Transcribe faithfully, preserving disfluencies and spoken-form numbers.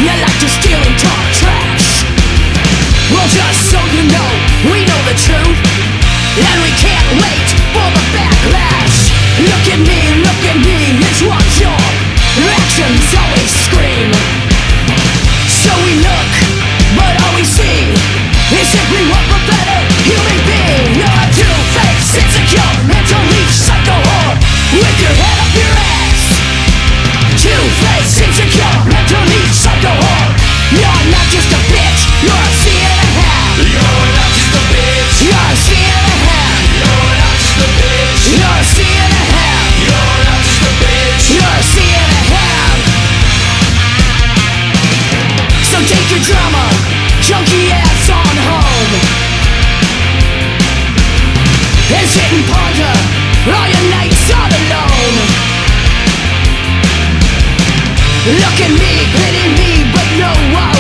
You like to steal and talk trash. Well, just so you know, we know the truth, and we can't wait for the backlash. Look at me, look at me, it's what your actions always scream. So we look, but all we see is simply one pathetic human being. You're a two-faced, insecure, mentally psycho whore with your head up your ass. Two-faced, insecure, mentally psycho whore. You're not just a bitch, you're a C and a half. You're not just a bitch. You're a C and a half. You're not just a bitch. You're a C and a half. You're not just a bitch. You're a C and a half. So take your drama, junkie ass on home, and sit and ponder all your nights all alone. Look at me, pity me, but no one